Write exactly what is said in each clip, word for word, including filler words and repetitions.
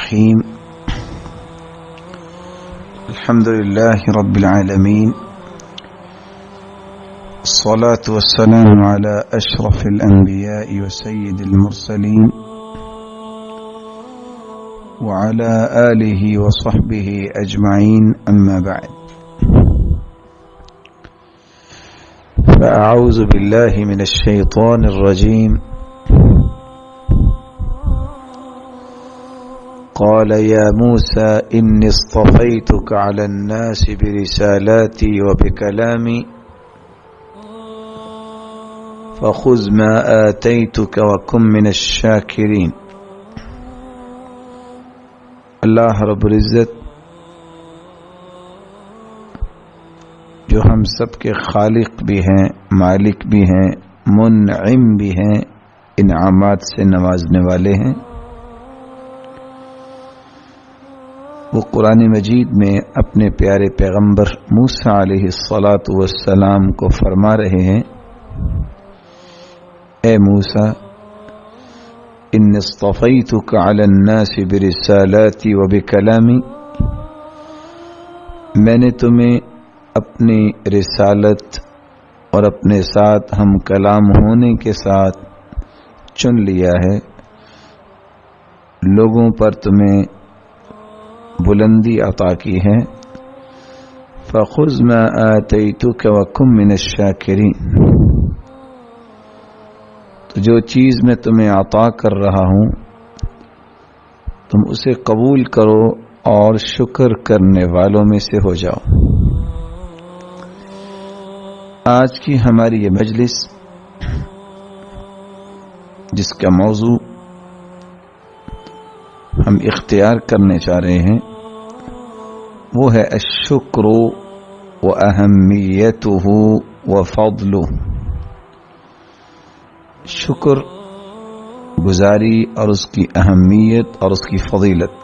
الرحيم الحمد لله رب العالمين الصلاة والسلام على أشرف الأنبياء وسيد المرسلين وعلى آله وصحبه أجمعين أما بعد فأعوذ بالله من الشيطان الرجيم قال يا موسى إني اصطفيتك على الناس برسالاتي وبكلامي فخذ ما آتيتك وكن من الشاكرين۔ اللہ رب العزت جو ہم سب کے خالق بھی ہیں، مالک بھی ہیں، منعم بھی ہیں، انعامات سے نوازنے والے ہیں، وہ قرآن مجید میں اپنے پیارے پیغمبر موسیٰ علیہ الصلاۃ والسلام کو فرما رہے ہیں، اے موسیٰ ان اصطفیتک علی الناس برسالاتی وبکلامی، میں نے تمہیں اپنی رسالت اور اپنے ساتھ ہم کلام ہونے کے ساتھ چن لیا ہے، لوگوں پر تمہیں بلندی عطا کی ہے۔ فخذ ما آتیتک وکن من الشاکرین، تو جو چیز میں تمہیں عطا کر رہا ہوں تم اسے قبول کرو اور شکر کرنے والوں میں سے ہو جاؤ۔ آج کی ہماری یہ مجلس جس کا موضوع ہم اختیار کرنے چاہ رہے ہیں وہ ہے الشکر و اہمیتہ و فضلہ، شکر گزاری اور اس کی اہمیت اور اس کی فضیلت۔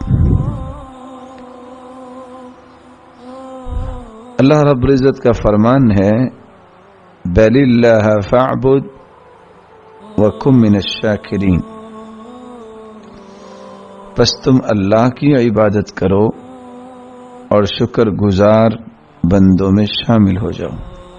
اللہ رب العزت کا فرمان ہے بل اللہ فاعبد وکن من الشاکرین، پس تم اللہ کی عبادت کرو اور شکر گزار بندوں میں شامل ہو جاؤ۔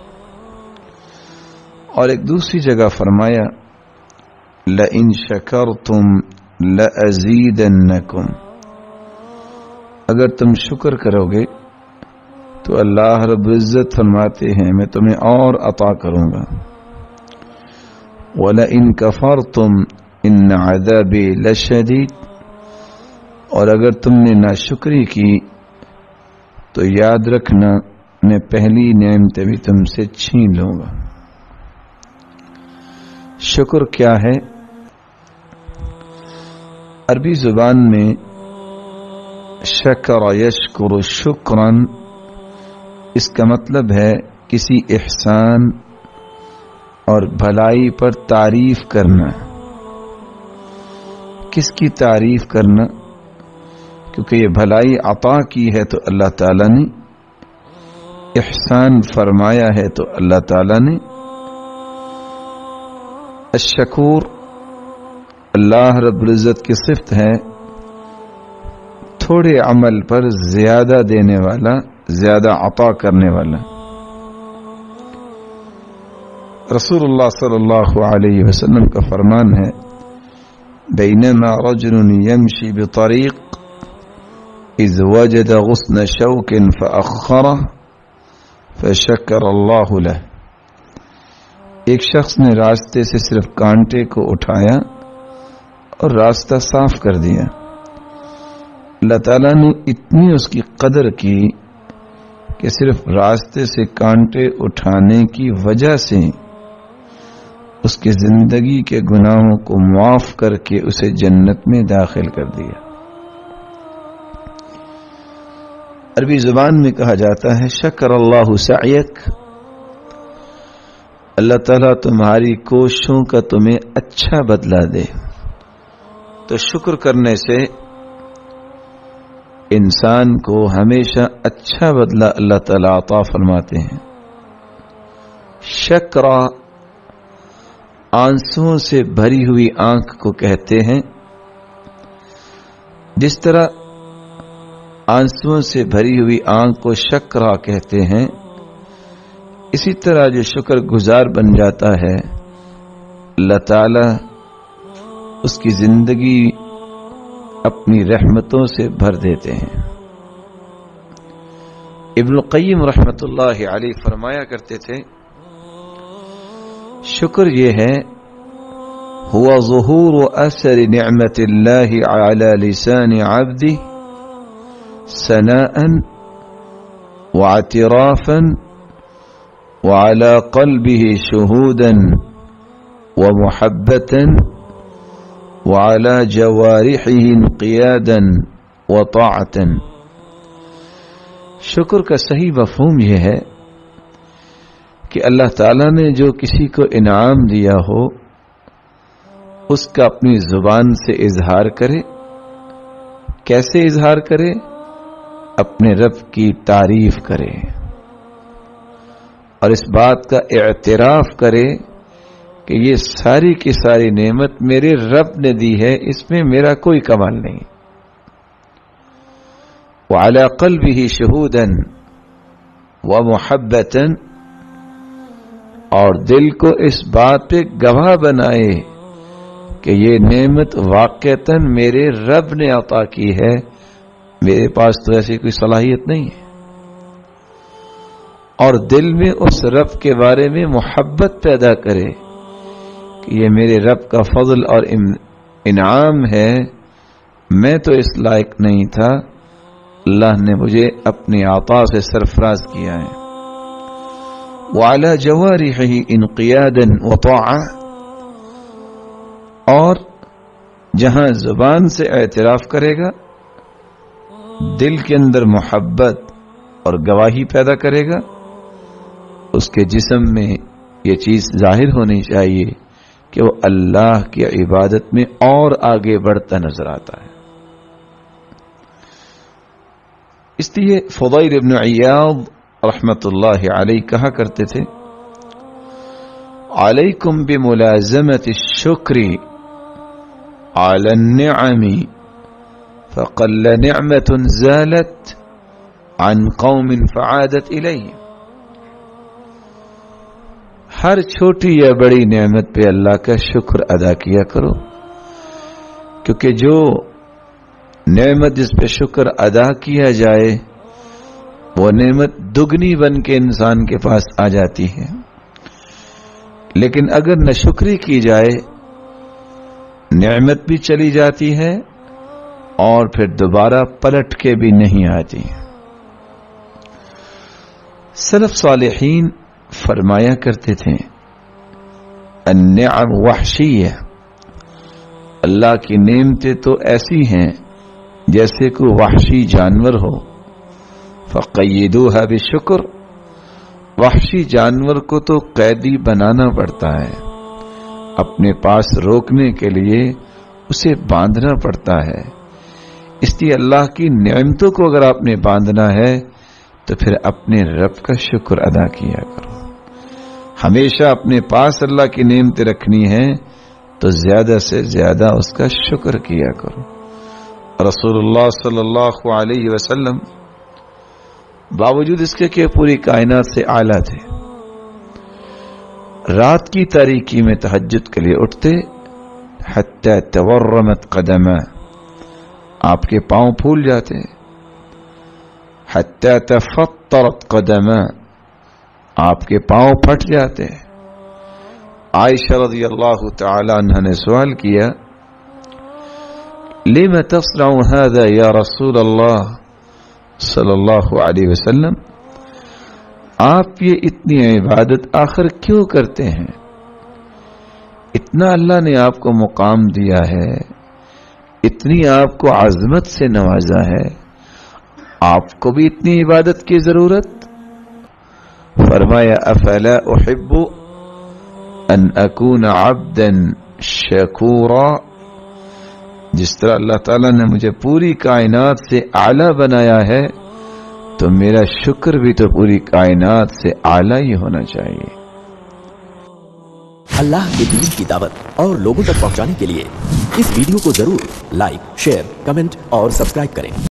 اور ایک دوسری جگہ فرمایا لئن شکرتم لأزیدنکم، اگر تم شکر کرو گے تو اللہ رب العزت فرماتے ہیں میں تمہیں اور عطا کروں گا۔ وَلَئِن كَفَرْتُمْ إِنَّ عَذَابِي لَشَدِيدٌ، اور اگر تم نے ناشکری کی تو یاد رکھنا میں پہلی نعمتیں بھی تم سے چھین لوں گا۔ شکر کیا ہے؟ عربی زبان میں شکر یشکر شکراً، اس کا مطلب ہے کسی احسان اور بھلائی پر تعریف کرنا۔ کس کی تعریف کرنا؟ کیونکہ یہ بھلائی عطا کی ہے تو اللہ تعالیٰ نے، احسان فرمایا ہے تو اللہ تعالیٰ نے۔ الشکور اللہ رب العزت کی صفت ہے، تھوڑے عمل پر زیادہ دینے والا، زیادہ عطا کرنے والا۔ رسول اللہ صلی اللہ علیہ وسلم کا فرمان ہے بینما رجل یمشی بطریق اذ وجد غصن شوک فأخرہ فشکر اللہ لہ، ایک شخص نے راستے سے صرف کانٹے کو اٹھایا اور راستہ صاف کر دیا، اللہ تعالیٰ نے اتنی اس کی قدر کی کہ صرف راستے سے کانٹے اٹھانے کی وجہ سے اس کی زندگی کے گناہوں کو معاف کر کے اسے جنت میں داخل کر دیا۔ عربی زبان میں کہا جاتا ہے شکر اللہ سعیک، اللہ تعالیٰ تمہاری کوششوں کا تمہیں اچھا بدلہ دے۔ تو شکر کرنے سے انسان کو ہمیشہ اچھا بدلہ اللہ تعالیٰ عطا فرماتے ہیں۔ شکرا آنسوؤں سے بھری ہوئی آنکھ کو کہتے ہیں، جس طرح آنسوؤں سے بھری ہوئی آنکھ کو شکرا کہتے ہیں، اسی طرح جو شکر گزار بن جاتا ہے اللہ تعالی اس کی زندگی اپنی رحمتوں سے بھر دیتے ہیں۔ ابن القیم رحمۃ اللہ علیہ فرمایا کرتے تھے، شکر یہ ہے ہوا ظہور اثر نعمت اللہ علی لسان عبدہ ثناء واعترافا وعلى قلبه شهودا ومحبة وعلى جوارحه انقيادا وطاعة۔ شکر کا صحیح مفہوم یہ ہے کہ اللہ تعالیٰ نے جو کسی کو انعام دیا ہو اس کا اپنی زبان سے اظہار کرے۔ کیسے اظہار کرے؟ اپنے رب کی تعریف کرے اور اس بات کا اعتراف کرے کہ یہ ساری کی ساری نعمت میرے رب نے دی ہے، اس میں میرا کوئی کمال نہیں۔ وعلى قلبه شهودا ومحبة، اور دل کو اس بات پہ گواہ بنائے کہ یہ نعمت واقعتاً میرے رب نے عطا کی ہے، میرے پاس تو ایسی کوئی صلاحیت نہیں ہے۔ اور دل میں اس رب کے بارے میں محبت پیدا کرے کہ یہ میرے رب کا فضل اور انعام ہے، میں تو اس لائق نہیں تھا، اللہ نے مجھے اپنی عطا سے سرفراز کیا ہے۔ وعلى جوارحه انقيادا وطاعة، اور جہاں زبان سے اعتراف کرے گا، دل کے اندر محبت اور گواہی پیدا کرے گا، اس کے جسم میں یہ چیز ظاہر ہونی چاہیے کہ وہ اللہ کی عبادت میں اور آگے بڑھتا نظر آتا ہے۔ اس لیے فضیل ابن عیاض رحمت اللہ علیہ کہا کرتے تھے، علیکم بملازمت الشکر علی النعم فقل نعمت زالت عن قوم فعادت الیہ۔ ہر چھوٹی یا بڑی نعمت پہ اللہ کا شکر ادا کیا کرو، کیونکہ جو نعمت جس پہ شکر ادا کیا جائے وہ نعمت دگنی بن کے انسان کے پاس آ جاتی ہے، لیکن اگر نہ شکری کی جائے نعمت بھی چلی جاتی ہے اور پھر دوبارہ پلٹ کے بھی نہیں آتی۔ سلف صالحین فرمایا کرتے تھے، النعم وحشیہ، اللہ کی نعمتیں تو ایسی ہیں جیسے کوئی وحشی جانور ہو، فقیدوها بالشکر، وحشی جانور کو تو قیدی بنانا پڑتا ہے، اپنے پاس روکنے کے لیے اسے باندھنا پڑتا ہے۔ اس لیے اللہ کی نعمتوں کو اگر آپ نے باندھنا ہے تو پھر اپنے رب کا شکر ادا کیا کرو۔ ہمیشہ اپنے پاس اللہ کی نعمتیں رکھنی ہیں تو زیادہ سے زیادہ اس کا شکر کیا کرو۔ رسول اللہ صلی اللہ علیہ وسلم باوجود اس کے کہ پوری کائنات سے اعلیٰ تھے، رات کی تاریکی میں تہجد کے لیے اٹھتے، حتی تورمت قدمہ، آپ کے پاؤں پھول جاتے، حتی تفطرت قدمہ، آپ کے پاؤں پھٹ جاتے۔ عائشہ رضی اللہ تعالی عنہ نے سوال کیا، لم تصنع هذا یا رسول اللہ صلی اللہ علیہ وسلم، آپ یہ اتنی عبادت آخر کیوں کرتے ہیں؟ اتنا اللہ نے آپ کو مقام دیا ہے، اتنی آپ کو عظمت سے نوازا ہے، آپ کو بھی اتنی عبادت کی ضرورت؟ فرمایا افلا احب ان اکون عبدا شکورا، جس طرح اللہ تعالیٰ نے مجھے پوری کائنات سے اعلیٰ بنایا ہے تو میرا شکر بھی تو پوری کائنات سے اعلیٰ ہی ہونا چاہیے۔ اللہ کے دین کی دعوت اور لوگوں تک پہنچانے کے لیے اس ویڈیو کو ضرور لائک، شیئر، کمنٹ اور سبسکرائب کریں۔